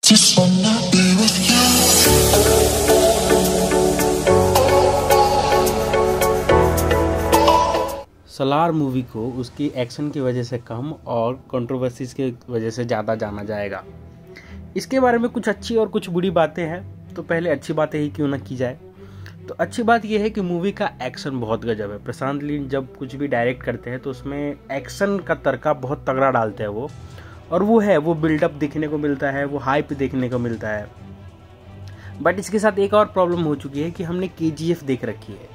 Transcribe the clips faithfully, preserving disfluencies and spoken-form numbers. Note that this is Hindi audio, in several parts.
Just wanna be with you. Salaar movie को उसकी एक्शन की वजह से कम और कंट्रोवर्सीज की वजह से ज़्यादा जाना जाएगा। इसके बारे में कुछ अच्छी और कुछ बुरी बातें हैं, तो पहले अच्छी बातें ही क्यों ना की जाए। तो अच्छी बात यह है कि मूवी का एक्शन बहुत गजब है। प्रशांत नील जब कुछ भी डायरेक्ट करते हैं तो उसमें एक्शन का तड़का बहुत तगड़ा डालते हैं वो, और वो है वो बिल्डअप देखने को मिलता है, वो हाइप देखने को मिलता है। बट इसके साथ एक और प्रॉब्लम हो चुकी है कि हमने के जी एफ देख रखी है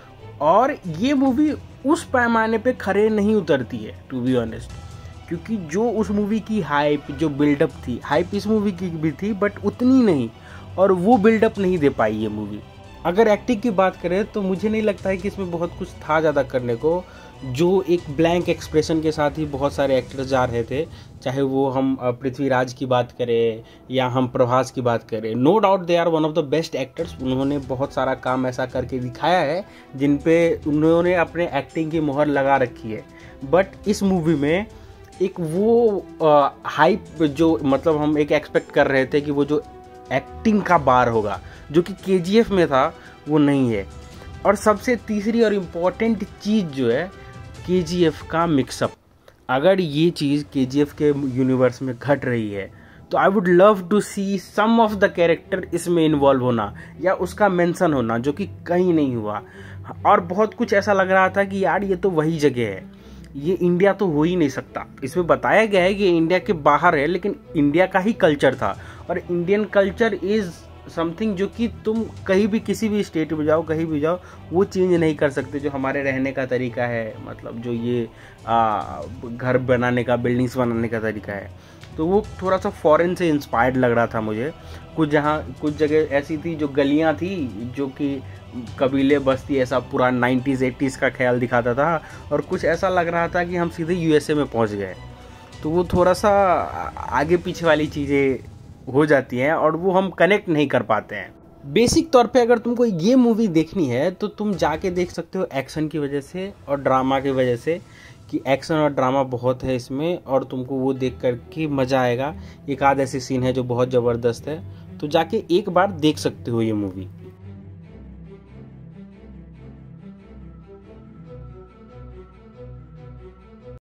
और ये मूवी उस पैमाने पे खरे नहीं उतरती है, टू बी ऑनेस्ट। क्योंकि जो उस मूवी की हाइप, जो बिल्डअप थी, हाइप इस मूवी की भी थी बट उतनी नहीं, और वो बिल्डअप नहीं दे पाई ये मूवी। अगर एक्टिंग की बात करें तो मुझे नहीं लगता है कि इसमें बहुत कुछ था ज़्यादा करने को। जो एक ब्लैंक एक्सप्रेशन के साथ ही बहुत सारे एक्टर्स जा रहे थे, चाहे वो हम पृथ्वीराज की बात करें या हम प्रभास की बात करें, no doubt they are one of the best actors. उन्होंने बहुत सारा काम ऐसा करके दिखाया है जिन पे उन्होंने अपने एक्टिंग की मोहर लगा रखी है। बट इस मूवी में एक वो हाइप जो मतलब हम एक एक्सपेक्ट कर रहे थे कि वो जो एक्टिंग का बार होगा जो कि के जी एफ में था, वो नहीं है। और सबसे तीसरी और इम्पॉर्टेंट चीज़ जो है के जी एफ का मिक्सअप। अगर ये चीज़ के जी एफ के यूनिवर्स में घट रही है तो I would love to see some of the character इसमें इन्वॉल्व होना या उसका मेंशन होना, जो कि कहीं नहीं हुआ। और बहुत कुछ ऐसा लग रहा था कि यार ये तो वही जगह है, ये इंडिया तो हो ही नहीं सकता। इसमें बताया गया है कि इंडिया के बाहर है, लेकिन इंडिया का ही कल्चर था। और इंडियन कल्चर इज़ समथिंग जो कि तुम कहीं भी किसी भी स्टेट में जाओ, कहीं भी जाओ, वो चेंज नहीं कर सकते। जो हमारे रहने का तरीका है, मतलब जो ये आ, घर बनाने का, बिल्डिंग्स बनाने का तरीका है, तो वो थोड़ा सा फॉरेन से इंस्पायर्ड लग रहा था मुझे। कुछ जहाँ कुछ जगह ऐसी थी जो गलियाँ थी जो कि कबीले बस्ती ऐसा पूरा नाइन्टीज़ एटीज़ का ख्याल दिखाता था, और कुछ ऐसा लग रहा था कि हम सीधे यू एस ए में पहुँच गए। तो वो थोड़ा सा आगे पीछे वाली चीज़ें हो जाती हैं और वो हम कनेक्ट नहीं कर पाते हैं। बेसिक तौर पे अगर तुमको ये मूवी देखनी है तो तुम जाके देख सकते हो एक्शन की वजह से और ड्रामा की वजह से, कि एक्शन और ड्रामा बहुत है इसमें और तुमको वो देख कर के मज़ा आएगा। एक आध ऐसे सीन है जो बहुत ज़बरदस्त है, तो जाके एक बार देख सकते हो ये मूवी।